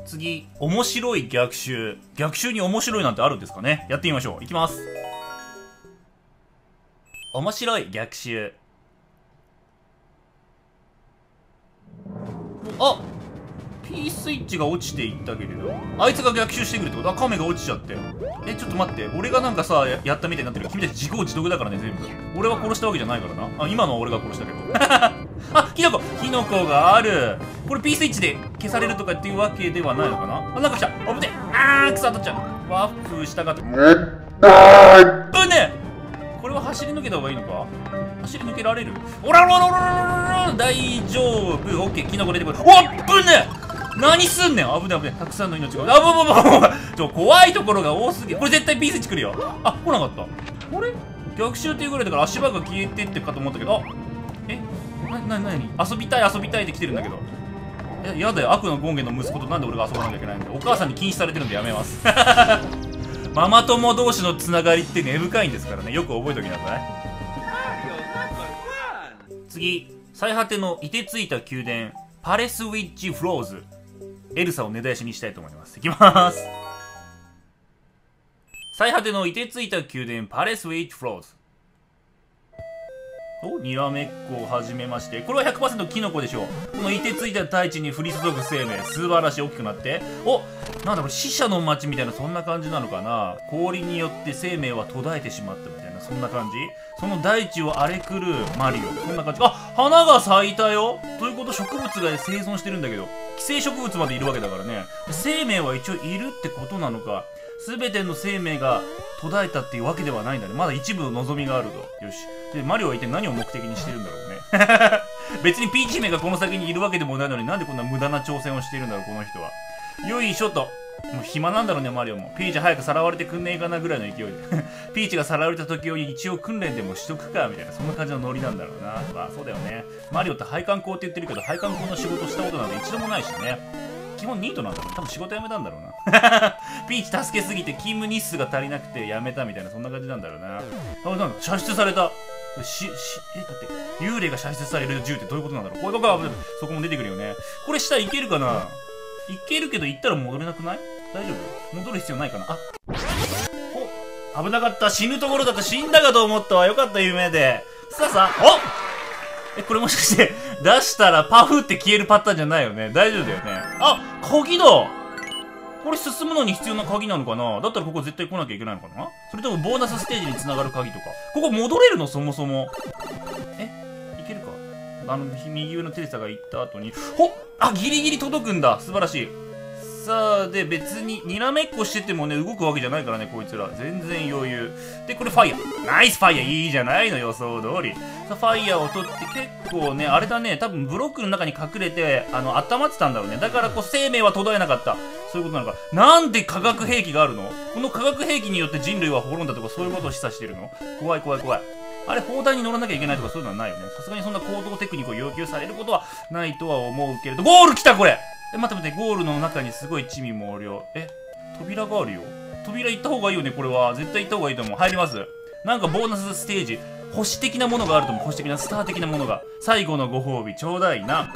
次、面白い逆襲。逆襲に面白いなんてあるんですかね。やってみましょう。いきます。面白い逆襲。あ、P スイッチが落ちていったけれど、あいつが逆襲してくるってこと？あ、亀が落ちちゃって。え、ちょっと待って。俺がなんかさ、やったみたいになってる。君たち自業自得だからね、全部。俺は殺したわけじゃないからな。あ、今のは俺が殺したけど。あ、キノコがある。これ P スイッチで消されるとかっていうわけではないのかな。あ、なんか来た。あぶね。あー、草当たっちゃう。ワッフしたかった。ぶね。これは走り抜けた方がいいのか？走り抜けられる？おらろろろろろろ、大丈夫。オッケー、キノコ出てこい。おっぶね。何すんねん。危ね危ね。たくさんの命が。怖いところが多すぎる。これ絶対 P スイッチ来るよ。あ、来なかった。あれ逆襲っていうぐらいだから足場が消えてってかと思ったけど、あ、え、なに遊びたいって来てるんだけど。やだよ。悪の権限の息子となんで俺が遊ばなきゃいけないんだよ。お母さんに禁止されてるんでやめます。ママ友同士のつながりって根深いんですからね。よく覚えておきなさい。次、最果ての凍てついた宮殿、パレスウィッチフローズ。エルサを根絶やしにしたいと思います。いきます。最果ての凍てついた宮殿、パレスウィッチフローズ。お、にらめっこを始めまして。これは 100% キノコでしょう。この凍てついた大地に降り注ぐ生命。素晴らしい。大きくなって。お、なんだこれ、死者の街みたいな、そんな感じなのかな。氷によって生命は途絶えてしまったみたいな、そんな感じ。その大地を荒れ狂うマリオ。そんな感じ。あ、花が咲いたよ。ということ、植物が生存してるんだけど、寄生植物までいるわけだからね。生命は一応いるってことなのか。全ての生命が途絶えたっていうわけではないんだね。まだ一部の望みがあると。よし。で、マリオは一体何を目的にしてるんだろうね。別にピーチ姫がこの先にいるわけでもないのに、なんでこんな無駄な挑戦をしているんだろう、この人は。よいしょと。もう暇なんだろうね、マリオも。ピーチ早くさらわれてくんねえかなぐらいの勢いで。ピーチがさらわれた時を一応訓練でもしとくか、みたいな、そんな感じのノリなんだろうな。まあ、そうだよね。マリオって配管工って言ってるけど、配管工の仕事したことなんて一度もないしね。基本ニートなんだろう。多分仕事辞めたんだろうな。ピーチ助けすぎて勤務日数が足りなくて辞めたみたいな、そんな感じなんだろうな。あ、なんか射出された。だって幽霊が射出される銃ってどういうことなんだろう。これとかそこも出てくるよね。これ下いけるかな。いけるけど行ったら戻れなくない？大丈夫？戻る必要ないかな。あ、お、危なかった。死ぬところだった。死んだかと思ったわ。よかった、夢で。さあ、お、これもしかして出したらパフって消えるパターンじゃないよね。大丈夫だよね。あ、鍵だ。これ進むのに必要な鍵なのかな。だったらここ絶対来なきゃいけないのかな。それともボーナスステージに繋がる鍵とか。ここ戻れるの？そもそも。いけるか。右上のテレサが行った後に、あ、ギリギリ届くんだ。素晴らしい。さあ、で、別に、にらめっこしててもね、動くわけじゃないからね、こいつら。全然余裕。で、これファイヤー。ナイスファイヤー。いいじゃないの、予想通り。さあ、ファイヤーを取って結構ね、あれだね、多分ブロックの中に隠れて、温まってたんだろうね。だからこう、生命は途絶えなかった。そういうことなのか。なんで化学兵器があるの？この化学兵器によって人類は滅んだとか、そういうことを示唆してるの？怖い怖い怖い。あれ、砲弾に乗らなきゃいけないとかそういうのはないよね。さすがにそんな行動テクニックを要求されることはないとは思うけれど。ゴール来たこれ！待って、ゴールの中にすごい地味猛量。扉があるよ。扉行った方がいいよね、これは。絶対行った方がいいと思う。入ります。なんかボーナスステージ。星的なものがあると思う。星的な、スター的なものが。最後のご褒美、ちょうだいな。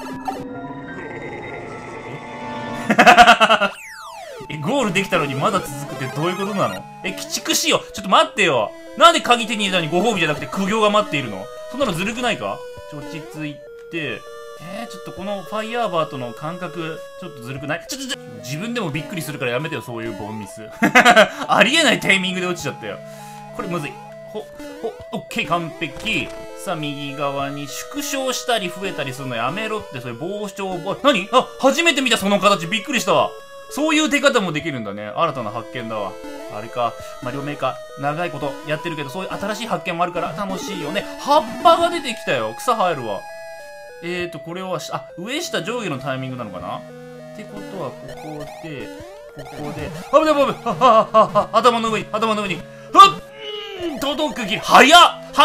ゴールできたのにまだ続くってどういうことなの？鬼畜しよ。ちょっと待ってよ。なんで鍵手に入れたのにご褒美じゃなくて苦行が待っているの？そんなのずるくないか？落ち着いて、ちょっとこのファイヤーバーとの感覚、ちょっとずるくない？自分でもびっくりするからやめてよ、そういうボンミス。ありえないタイミングで落ちちゃったよ。これむずい。オッケー、完璧。さあ、右側に縮小したり増えたりするのやめろって、それ防潮何？あ、初めて見たその形、びっくりしたわ。そういう出方もできるんだね。新たな発見だわ。あれか。マリオメーカー、長いことやってるけど、そういう新しい発見もあるから楽しいよね。葉っぱが出てきたよ。草生えるわ。これは、上下上下のタイミングなのかなってことは、ここで、危ない危ない、頭の上に、届くぎり、早っ！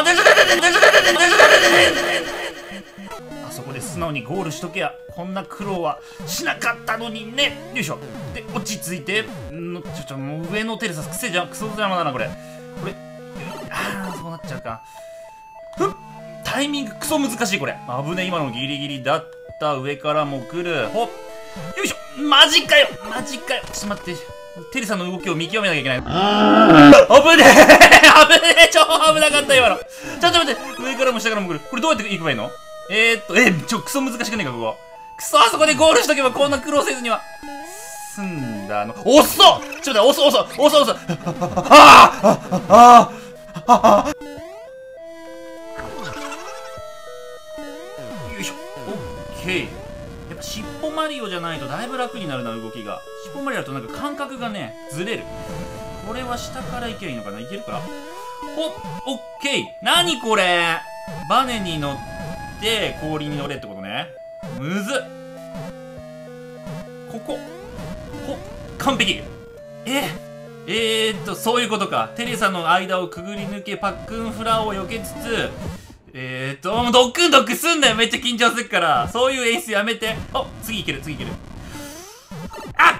あそこで素直にゴールしとけや。こんな苦労はしなかったのにね。よいしょ。で、落ち着いて、もう上のテレサクソ邪魔だな、これ。そうなっちゃうか。タイミングクソ難しい、これ。危ねえ、今のギリギリだった。上からも来る。よいしょ。 マジかよちょっと待って。テリーさんの動きを見極めなきゃいけない。危ねえ超危なかった今の。ちょっと待って、上からも下からも来る。これどうやって行けばいいの？クソ難しくねえか、ここ。クソ、あそこでゴールしとけばこんな苦労せずには。済んだの。遅っ！ちょっと待って、遅っよいしょ。オッケー。やっぱ尻尾マリオじゃないとだいぶ楽になるな、動きが。尻尾マリオだとなんか感覚がね、ずれる。これは下から行けばいいのかな？いけるか？オッケー。何これ？バネに乗って氷に乗れってことね。むずっ。ここ。完璧。そういうことか。テレサの間をくぐり抜け、パックンフラを避けつつ、もうドックンドックすんなよ。めっちゃ緊張するから。そういう演出やめて。お、次いける。あっ！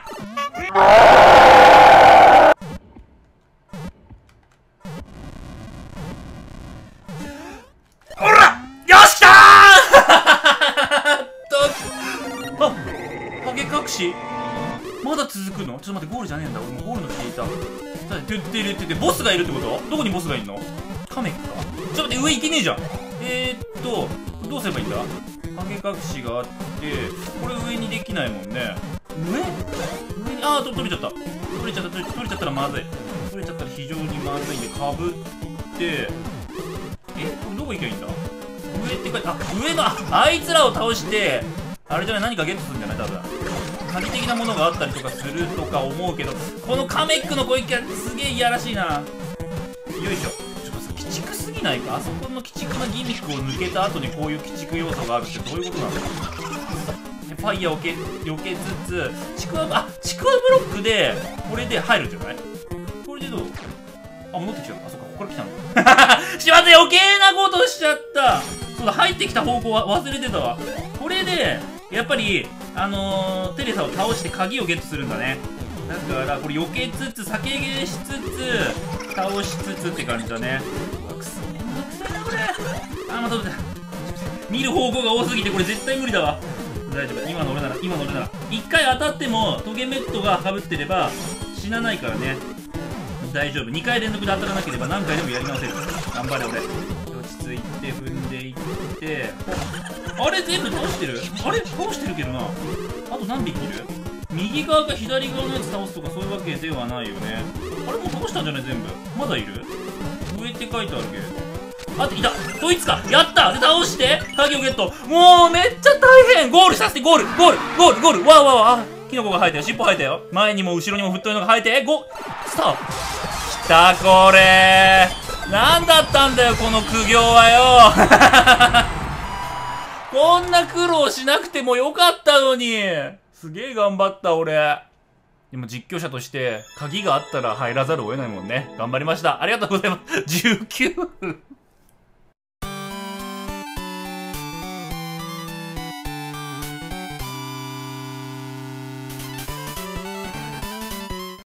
ほら！よし、きたー影隠しまだ続くの？ちょっと待って、ゴールじゃねえんだ。俺もゴールの聞いた。ボスがいるってこと？どこにボスがいるの？カメか？ちょっと待って、上行けねえじゃん。どうすればいいんだ？影隠しがあって、これ上にできないもんね。上に、取れちゃった。取れちゃったらまずい。取れちゃったら非常にまずいんで、かぶって、これどこ行けばいいんだ？上って書いて、上の、あいつらを倒して、あれじゃない、何かゲットするんじゃない？多分。鍵的なものがあったりとかするとか思うけど、このカメックの攻撃がすげえいやらしいな。よいしょ。ちょっと鬼畜すぎないか？あそこの鬼畜なギミックを抜けた後にこういう鬼畜要素があるってどういうことなの？ファイヤーを避けつつ、ちくわブロックで、これで入るんじゃない？これでどう？戻ってきちゃう。そっか、ここから来たの。しまった、余計なことしちゃった。そうだ、入ってきた方向は忘れてたわ。これで、やっぱり、テレサを倒して鍵をゲットするんだね。だから、これ避けつつ、避けしつつ、倒しつつって感じだね。くそめんどくさいな、これ。また見る方向が多すぎて、これ絶対無理だわ。大丈夫。今乗るなら。一回当たっても、トゲメットが被ってれば、死なないからね。大丈夫。2回連続で当たらなければ何回でもやり直せる。頑張れ、俺。落ち着いて、踏んでいって、あれ全部倒してる？倒してるけどな。あと何匹いる？右側か左側のやつ倒すとかそういうわけではないよね。あれもう倒したんじゃない？全部。まだいる？上って書いてあるけど。いた！そいつか！やった！で、倒して、鍵をゲット！もう、めっちゃ大変！ゴールさせて、ゴール！わキノコが生えたよ。尻尾生えたよ。前にも後ろにも太いのが生えて、スター！きた、これなんだったんだよ、この苦行はよこんな苦労しなくてもよかったのに。すげえ頑張った、俺。でも実況者として、鍵があったら入らざるを得ないもんね。頑張りました。ありがとうございます。19分